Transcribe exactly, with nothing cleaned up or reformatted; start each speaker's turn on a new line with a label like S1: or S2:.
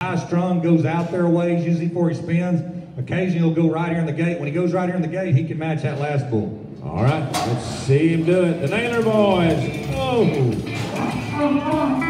S1: high strung, goes out there a ways, usually before he spins. Occasionally he'll go right here in the gate. When he goes right here in the gate, he can match that last bull.
S2: All right, let's see him do it. The Naylor boys. Oh.